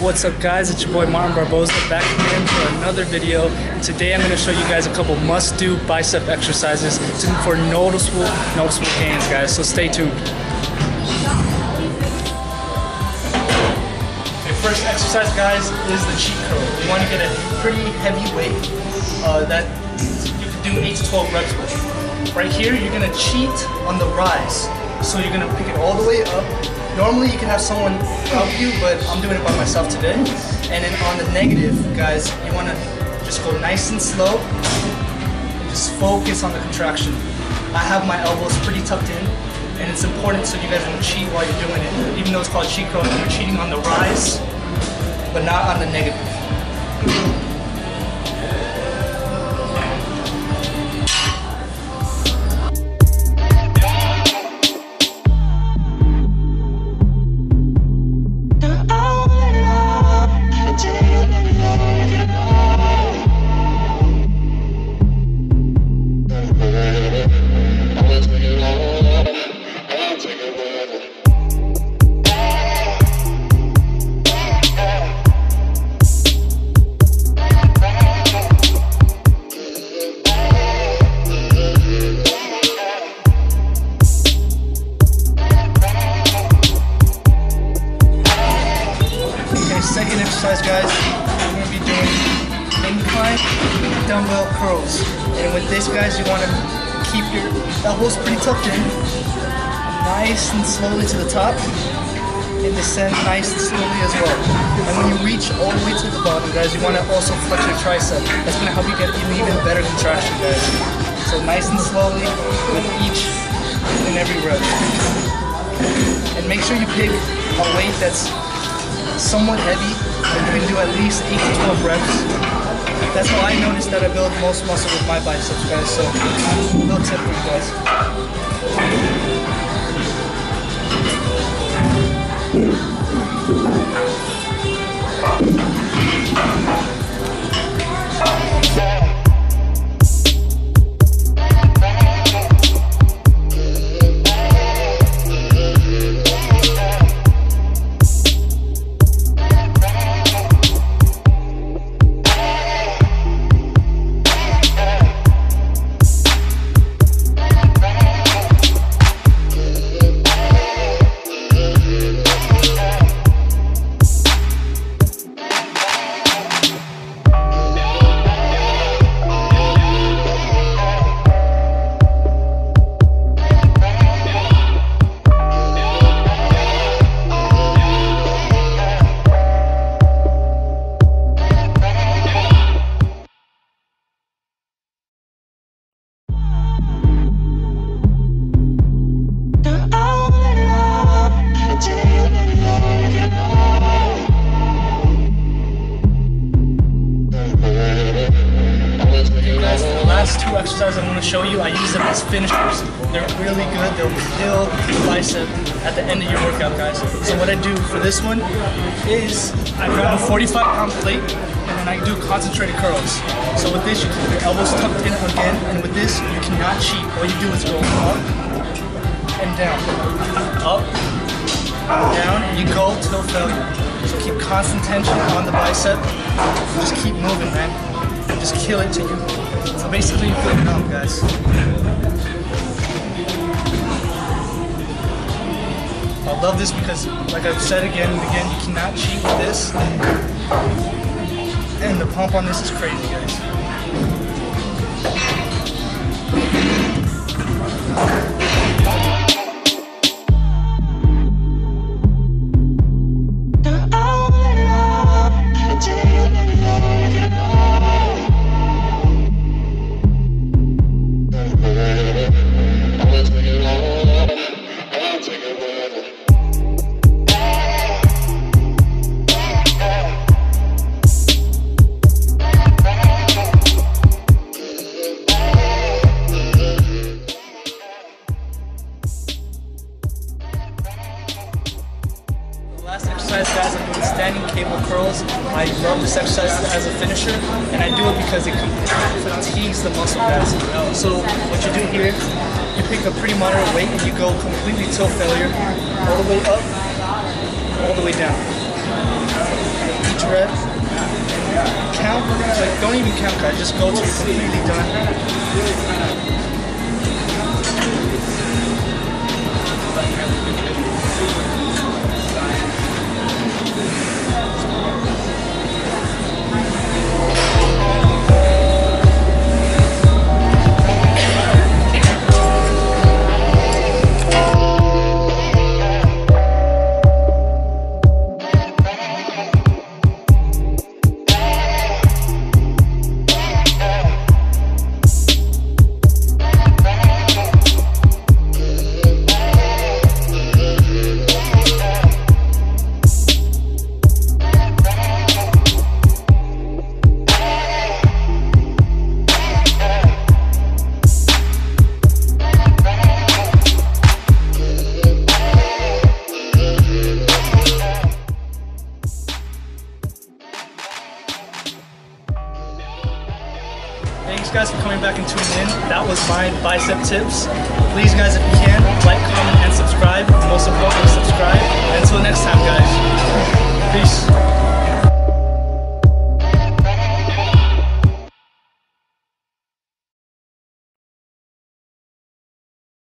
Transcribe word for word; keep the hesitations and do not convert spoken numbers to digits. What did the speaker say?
what's up guys, it's your boy Martin Barboza back again for another video. And today I'm going to show you guys a couple must-do bicep exercises for noticeable, noticeable gains, guys, so stay tuned. Okay, first exercise, guys, is the cheat curl. You want to get a pretty heavy weight uh, that you can do eight to twelve reps with. Right here, you're going to cheat on the rise. So you're going to pick it all the way up. Normally you can have someone help you, but I'm doing it by myself today. And then on the negative, guys, you want to just go nice and slow. And just focus on the contraction. I have my elbows pretty tucked in, and it's important so you guys don't cheat while you're doing it. Even though it's called cheat curl, you're cheating on the rise, but not on the negative. Second exercise, guys, we're going to be doing incline dumbbell curls. And with this, guys, you want to keep your elbows pretty tucked in, nice and slowly to the top, and descend nice and slowly as well. And when you reach all the way to the bottom, guys, you want to also flex your tricep. That's going to help you get an even better contraction, guys. So nice and slowly with each and every rep. And make sure you pick a weight that's somewhat heavy, and you can do at least eight to twelve reps. That's how I noticed that I build most muscle with my biceps, guys, so a little tip for you guys. Two exercises I'm going to show you, I use them as finishers. They're really good. They'll kill the bicep at the end of your workout, guys. So what I do for this one is I grab a forty-five pound plate and then I do concentrated curls. So with this, you keep your elbows tucked in again, and with this, you cannot cheat. All you do is go up and down, up, down, and you go till failure. So keep constant tension on the bicep. Just keep moving, man. Just kill it till you. So basically, you feel numb, guys. I love this because, like I've said again and again, you cannot cheat with this. And the pump on this is crazy, guys. exercise, guys, I'm doing standing cable curls. I love this exercise as a finisher, and I do it because it fatigues the muscle, guys. So what you do here, you pick a pretty moderate weight and you go completely till failure, all the way up, all the way down. each rep. And count, like don't even count guys, just go till you're completely done. Thanks guys for coming back and tuning in. That was my bicep tips. Please guys, if you can, like, comment, and subscribe. Most importantly, subscribe. And until next time guys, peace.